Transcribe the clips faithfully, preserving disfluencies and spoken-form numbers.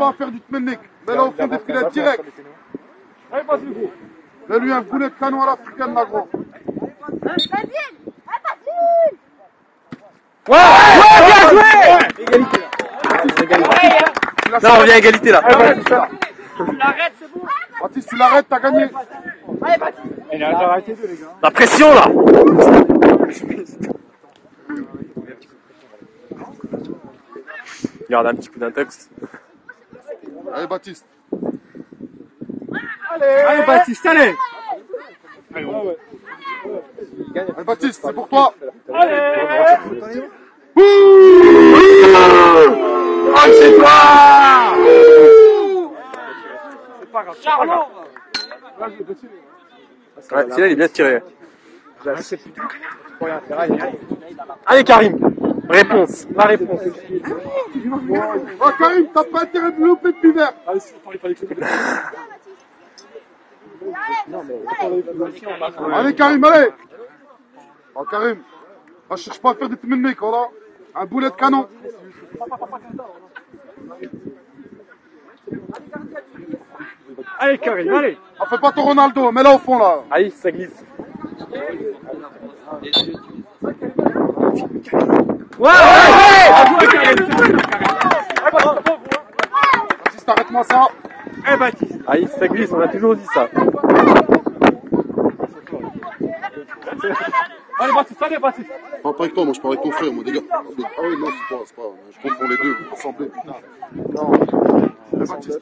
pas à faire du tmennik. Mets-le au fond des filets direct. Mets-lui un boulet de canon à l'africaine, là, gros. Ouais, ouais, bien joué. Égalité. Là, on revient à égalité là. Tu l'arrêtes, c'est bon. Baptiste, tu l'arrêtes, t'as gagné. Allez, Baptiste. Il a arrêté deux, les gars. La pression là. Regarde un petit coup d'intox. Allez, Baptiste. Allez, allez Baptiste, allez. Allez, Baptiste, c'est pour toi. Allez. Oh, c'est toi. C'est pas grave. Charlot. Ouais, celui-là il est bien tiré. Pour rien faire, allez. Allez Karim. Réponse. Ma réponse. Oh, Karim, t'as pas intérêt de louper de pivert. Allez, il fallait que Allez, Karim, allez. Oh, Karim. Ah, je cherche pas à faire des tmennik, voilà. Un boulet de canon. Allez, Karim, allez. Ah, fais pas ton Ronaldo, mets-la au fond, là. Allez, ça glisse. Ouais, ouais, Baptiste, arrête-moi ça. Eh, Baptiste. Allez, ça glisse, on a toujours dit ça. Allez, Baptiste, allez, Baptiste. Non, pas avec toi, moi je parle avec ton frère, moi, des gars. Ah oui, non, c'est pas, c'est pas. Je confonds les deux, vous ressemblez. Non, c'est Baptiste.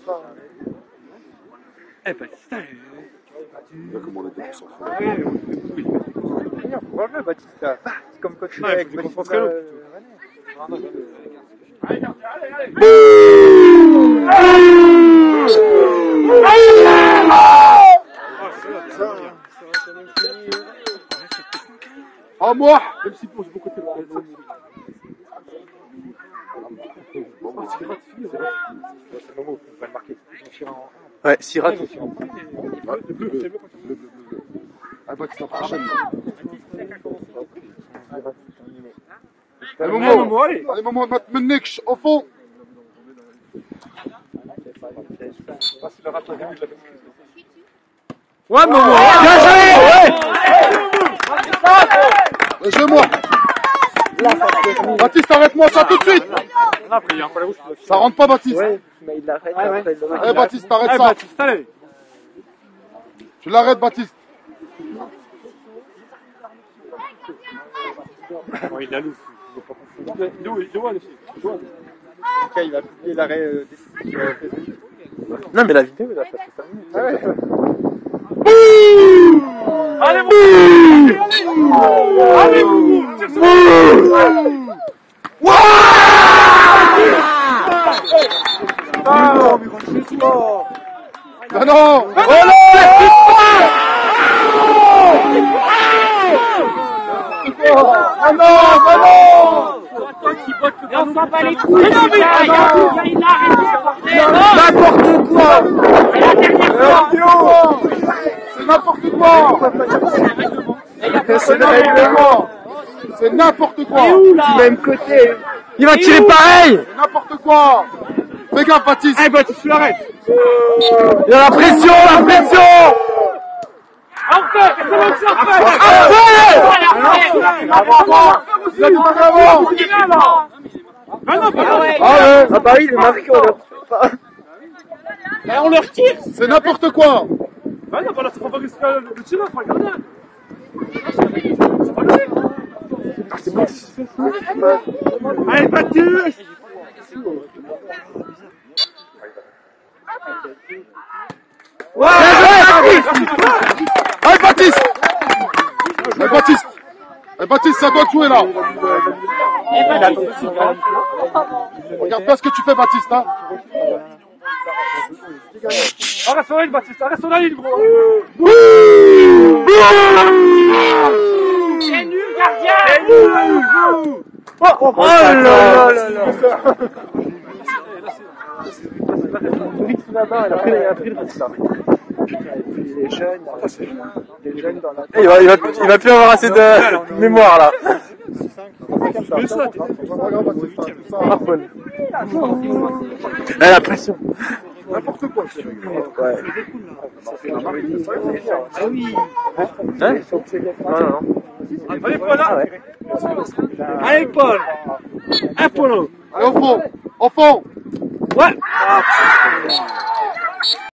Eh, Baptiste, allez. Regarde comment on est deux pour Allez, oui. On va le Baptiste là. C'est comme quand tu Ouais, fais avec faut Baptiste. concentrer l'autre. Allez, Allez, allez, allez. À moi. Même si pour beaucoup de temps. Ouais, Sirat. Ah, Baptiste, la prochaine. Allez, Momo. Allez. Allez, Momo, de mettre Mennik au fond. Ouais, Momo. Bien joué. Bien joué, moi. Baptiste, arrête-moi ça tout de suite. On a pris, hein, pas la bouche. Ça rentre pas, Baptiste. Ouais, mais il l'arrête. Ouais, ouais. après, il le Allez, Baptiste, arrête Allez, ça. Baptiste, allez. Tu l'arrêtes, Baptiste. Oh, il a loup. Il est où, il est où, Alexis? Ok, il va publier l'arrêt euh, des- sur Facebook. Non, mais la vidéo, il a fait ça. Ah ouais. Allez, Moumou. Allez, Moumou. Ah, mais rentre chez toi. Non, non. Ah non, ah non. Et on s'en bat les couilles. Mais non, mais il a arrêté. N'importe quoi. C'est la dernière fois. C'est n'importe quoi. C'est n'importe quoi. C'est n'importe quoi. Du même côté. Il va tirer pareil. C'est n'importe quoi. Fais gaffe, Baptiste. Allez, Baptiste, tu l'arrêtes. Il y a la pression, la pression. Enfin, c'est bon, c'est enfin. Il a dit pas avant. Ah non, pas Ah ouais. Ah ouais. Ah bah oui, il est marqué, on l'a Mais on leur tire. C'est n'importe quoi. Ah non, voilà, c'est pas risquer le tir, c'est pas gardien. Allez, Baptiste. Ouais. Allez, Baptiste. Allez, Baptiste. Allez, Baptiste, ça doit jouer là. Regarde bien ce que tu fais, Baptiste. Hein. Arrête sur la ligne, Baptiste, arrête sur la ligne, gros. C'est nul, gardien. C'est nul. Oh, oh, oh là là là là. Là-bas, elle a pris, elle a pris le risque là. Il est jeune, il est jeune dans la. Il va, il va, il va plus avoir assez de mémoire là. C'est ça, Eh, la pression. N'importe quoi, c'est ouais. Ah oui. Hein? Non, non, non. Allez, Paul, là. Allez, Paul. Un polo. Allez, au fond! Au fond! Ouais.